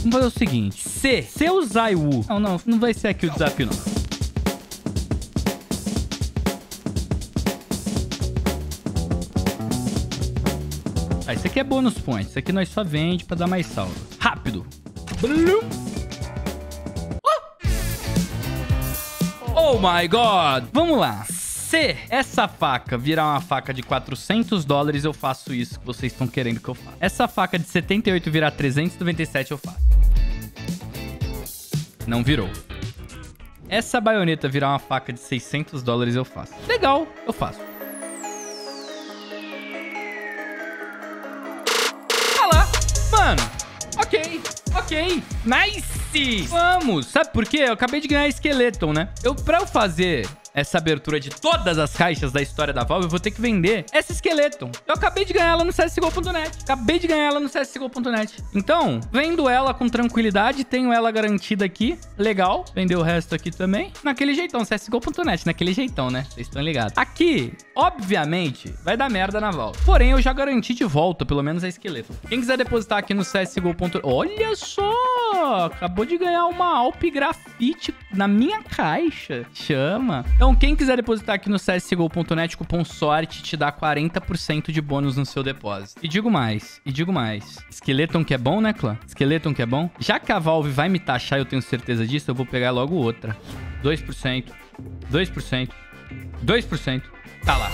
Vamos fazer o seguinte. Se eu usar o... Não vai ser aqui o desafio, não. Ah, isso aqui é bônus point. Isso aqui nós só vende pra dar mais saldo. Rápido. Blum. Oh my God. Vamos lá. Se essa faca virar uma faca de $400, eu faço isso que vocês estão querendo que eu faça. Essa faca de 78 virar 397, eu faço. Não virou. Essa baioneta virar uma faca de $600, eu faço. Legal, eu faço. Ah lá. Mano, ok. Nice. Vamos. Sabe por quê? Eu acabei de ganhar Skeleton, né? Pra eu fazer essa abertura de todas as caixas da história da Valve, eu vou ter que vender essa Skeleton. Eu acabei de ganhar ela no CSGO.net. Então, vendo ela com tranquilidade, tenho ela garantida aqui. Legal. Vender o resto aqui também. Naquele jeitão, CSGO.net. Naquele jeitão, né? Vocês estão ligados. Aqui, obviamente, vai dar merda na Valve. Porém, eu já garanti de volta, pelo menos a Skeleton. Quem quiser depositar aqui no CSGO.net... Olha só! Acabou de ganhar uma Alp Grafite na minha caixa. Chama. Então, quem quiser depositar aqui no CSGO.net, cupom SORTE te dá 40% de bônus no seu depósito. E digo mais. Skeleton que é bom, né, clã? Skeleton que é bom. Já que a Valve vai me taxar, eu tenho certeza disso, eu vou pegar logo outra. 2%. Tá lá.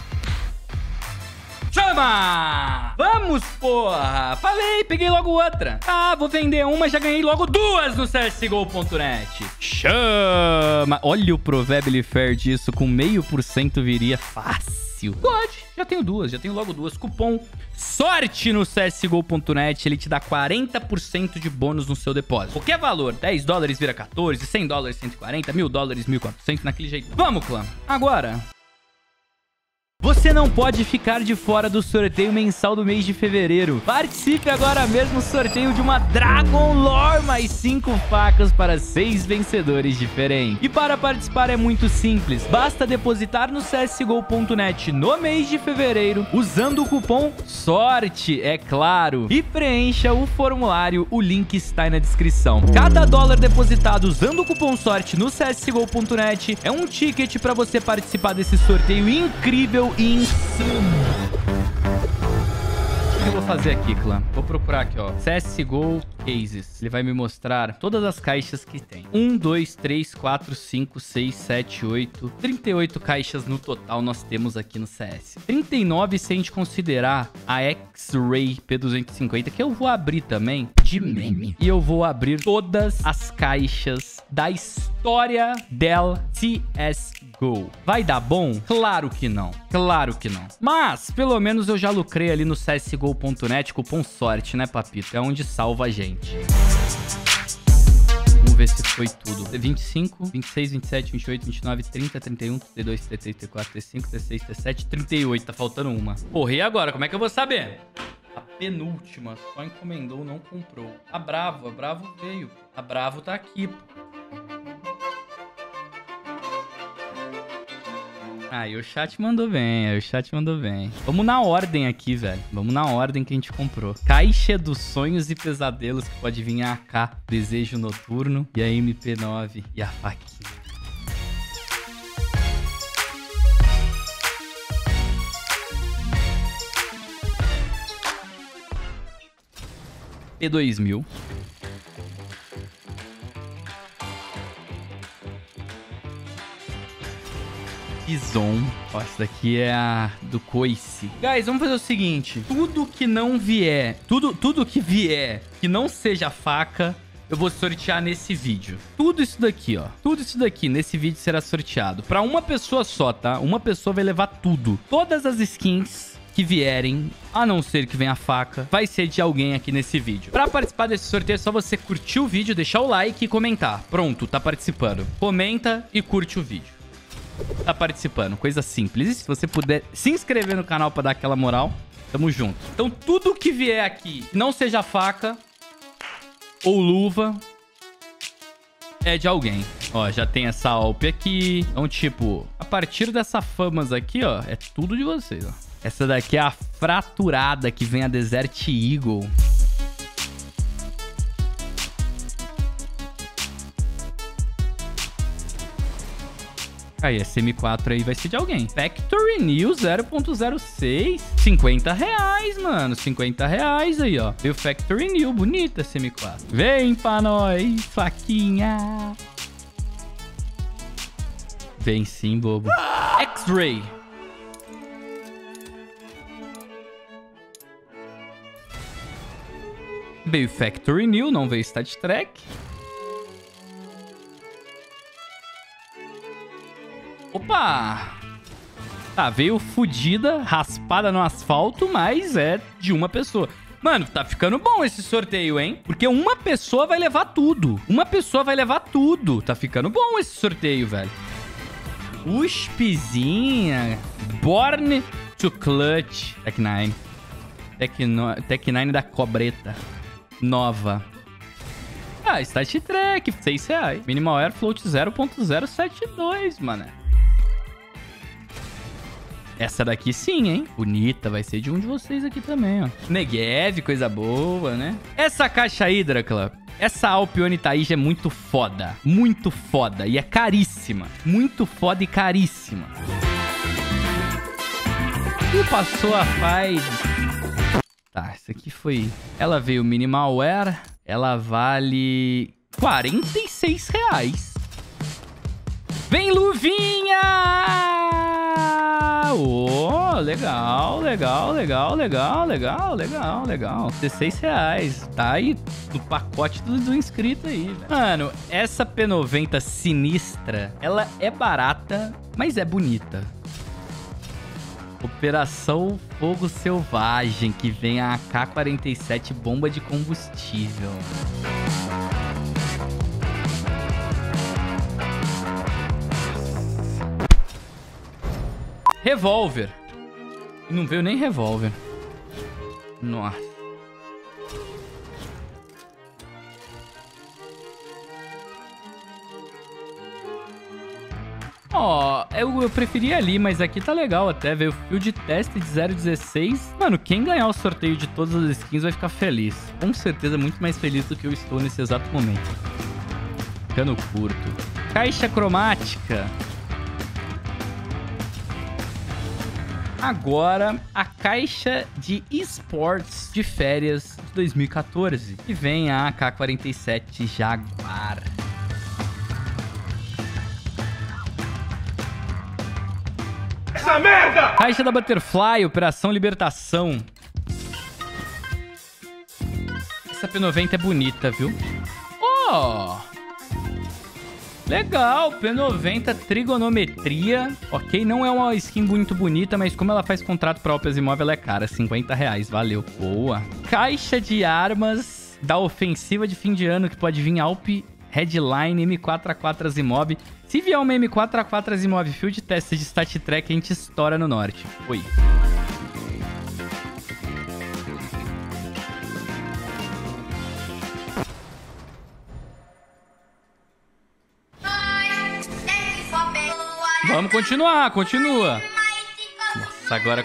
Chama! Vamos, porra! Falei, peguei logo outra. Ah, vou vender uma, já ganhei logo duas no CSGO.net. Chama! Olha o Probably Fair disso, com 0,5% viria fácil. Pode, já tenho logo duas. Cupom SORTE no CSGO.net, ele te dá 40% de bônus no seu depósito. Qualquer valor, $10 vira 14, $100, 140, $1.000, 1.400, naquele jeito. Vamos, clã. Agora... Você não pode ficar de fora do sorteio mensal do mês de fevereiro. Participe agora mesmo do sorteio de uma Dragon Lore mais 5 facas para 6 vencedores diferentes. E para participar é muito simples. Basta depositar no CSGO.net no mês de fevereiro usando o cupom SORTE, é claro. E preencha o formulário, o link está aí na descrição. Cada dólar depositado usando o cupom SORTE no CSGO.net é um ticket para você participar desse sorteio incrível e insano. O que eu vou fazer aqui, clã? Vou procurar aqui, ó. CSGO Cases. Ele vai me mostrar todas as caixas que tem. 1, 2, 3, 4, 5, 6, 7, 8. 38 caixas no total nós temos aqui no CS. 39 se a gente considerar a X-Ray P250, que eu vou abrir também de meme. E eu vou abrir todas as caixas da história del CSGO. Vai dar bom? Claro que não. Mas, pelo menos eu já lucrei ali no CSGO.net, cupom SORTE, né, papito? É onde salva a gente. Vamos ver se foi tudo. 25, 26, 27, 28, 29, 30, 31, 32, 33, 34, 35, 36, 37, 38. Tá faltando uma. Porra, e agora? Como é que eu vou saber? A penúltima só encomendou, não comprou. A Bravo veio. A Bravo tá aqui, pô. Aí o chat mandou bem, Vamos na ordem aqui, velho. Vamos na ordem que a gente comprou. Caixa dos sonhos e pesadelos, que pode vir a AK, Desejo Noturno e a MP9 e a faquinha. P2000. Bison. Ó, essa daqui é a do Coice. Guys, vamos fazer o seguinte. Tudo que não vier, tudo que vier que não seja faca, eu vou sortear nesse vídeo. Tudo isso daqui, ó. Tudo isso daqui nesse vídeo será sorteado. Pra uma pessoa só, tá? Uma pessoa vai levar tudo. Todas as skins que vierem, a não ser que venha a faca, vai ser de alguém aqui nesse vídeo. Pra participar desse sorteio é só você curtir o vídeo, deixar o like e comentar. Pronto, tá participando. Comenta e curte o vídeo. Tá participando, coisa simples. E se você puder se inscrever no canal pra dar aquela moral, tamo junto. Então tudo que vier aqui, não seja faca ou luva, é de alguém. Ó, já tem essa Alp aqui. Então, tipo, a partir dessa famas aqui, ó, é tudo de vocês, ó. Essa daqui é a fraturada que vem a Desert Eagle. Aí, esse M4 aí vai ser de alguém. Factory New 0.06. 50 reais, mano. 50 reais aí, ó. Veio Factory New. Bonita esse M4. Vem pra nós, faquinha. Vem sim, bobo. X-Ray. Veio Factory New, não veio Stat Track. Opa! Tá, veio fodida, raspada no asfalto, mas é de uma pessoa. Mano, tá ficando bom esse sorteio, hein? Porque uma pessoa vai levar tudo. Uma pessoa vai levar tudo. Tá ficando bom esse sorteio, velho. Uspzinha. Born to Clutch. Tech9. Tech9 da cobreta. Nova. Ah, Stat Track. 6 reais. Minimal Air Float 0.072, mano. Essa daqui sim, hein? Bonita, vai ser de um de vocês aqui também, ó. Negev, coisa boa, né? Essa caixa aí, Dracula, essa Alpione Taija é muito foda. Muito foda. E é caríssima. Muito foda e caríssima. E passou a faz... Tá, essa aqui foi... Ela veio Minimal Wear. Ela vale... 46 reais. Vem, luvinha! Oh, legal, legal, legal, legal, legal, legal, legal. 16 reais. Tá aí no pacote do inscrito aí, velho. Mano, essa P90 sinistra, ela é barata, mas é bonita. Operação Fogo Selvagem, que vem a AK-47 bomba de combustível. Revólver. Não veio nem revólver. Nossa. Ó, eu preferia ali, mas aqui tá legal até. Veio Field Test de 0.16. Mano, quem ganhar o sorteio de todas as skins vai ficar feliz. Com certeza muito mais feliz do que eu estou nesse exato momento. Cano curto. Caixa cromática. Agora, a caixa de esportes de férias de 2014. Que vem a AK-47 Jaguar. Essa merda! Caixa da Butterfly, Operação Libertação. Essa P90 é bonita, viu? Ó! Legal, P90 trigonometria. Ok, não é uma skin muito bonita, mas como ela faz contrato pra Alpes Imóvel, ela é cara. 50 reais, valeu. Boa. Caixa de armas da ofensiva de fim de ano, que pode vir Alp Headline M4A4 Azimov. Se vier uma M4A4 Azimov Field Test de Stat Track, a gente estoura no norte. Oi. Vamos continuar, continua. Nossa, agora...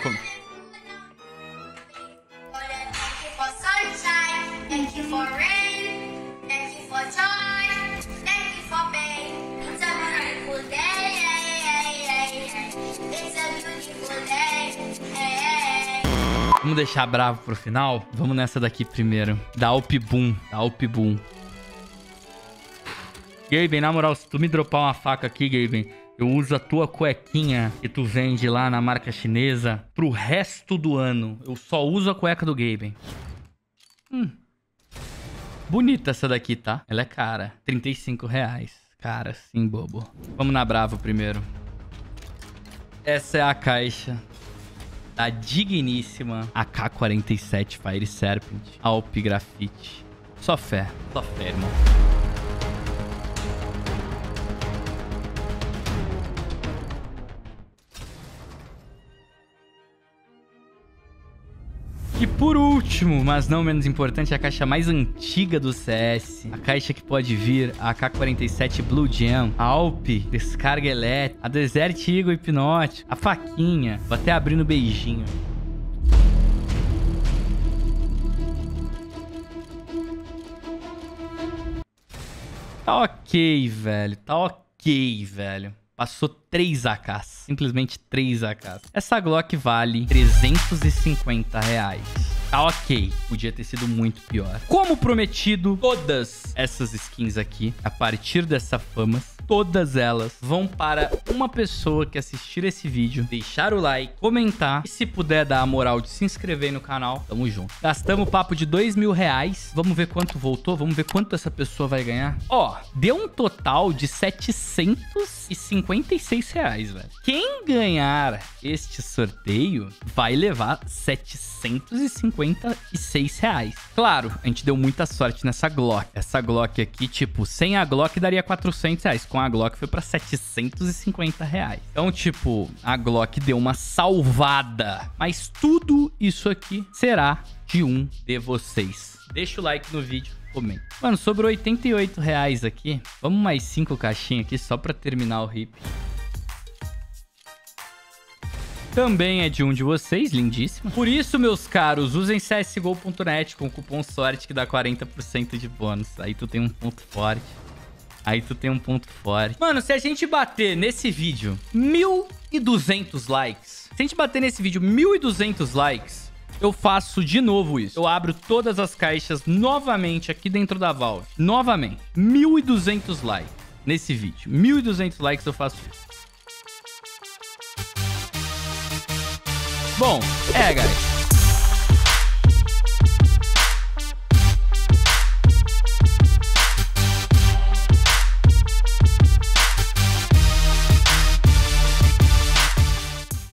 Vamos deixar bravo pro final? Vamos nessa daqui primeiro. Da Alp Boom. Da Alp Boom. Gaben, na moral, se tu me dropar uma faca aqui, Gaben, eu uso a tua cuequinha que tu vende lá na marca chinesa pro resto do ano. Eu só uso a cueca do Gaben. Bonita essa daqui, tá? Ela é cara. 35 reais. Cara, sim, bobo. Vamos na Bravo primeiro. Essa é a caixa da digníssima AK-47 Fire Serpent Alp Graffiti. Só fé, irmão. E por último, mas não menos importante, a caixa mais antiga do CS. A caixa que pode vir, a AK-47 Blue Jam, a Alp, descarga elétrica, a Desert Eagle hipnótico, a faquinha. Vou até abrir no beijinho. Tá ok, velho. Tá ok, velho. Passou 3 AKs. Simplesmente 3 AKs. Essa Glock vale R$350. Tá ok. Podia ter sido muito pior. Como prometido, todas essas skins aqui, a partir dessa Famas, todas elas vão para uma pessoa que assistir esse vídeo, deixar o like, comentar e se puder dar a moral de se inscrever no canal, tamo junto. Gastamos papo de R$2.000. Vamos ver quanto voltou, vamos ver quanto essa pessoa vai ganhar. Ó, deu um total de R$756, velho. Quem ganhar este sorteio vai levar R$756. Claro, a gente deu muita sorte nessa Glock. Essa Glock aqui, tipo, sem a Glock daria R$400. Com a Glock foi pra R$750. Então, tipo, a Glock deu uma salvada. Mas tudo isso aqui será de um de vocês. Deixa o like no vídeo. Comenta. Mano, sobrou R$88 aqui. Vamos mais 5 caixinhas aqui só pra terminar o RIP. Também é de um de vocês, lindíssimo. Por isso, meus caros, usem csgo.net com o cupom SORTE que dá 40% de bônus. Aí tu tem um ponto forte. Mano, se a gente bater nesse vídeo 1.200 likes, se a gente bater nesse vídeo 1.200 likes, eu faço de novo isso. Eu abro todas as caixas novamente aqui dentro da Valve. Novamente. 1.200 likes nesse vídeo. 1.200 likes eu faço isso. Bom, guys.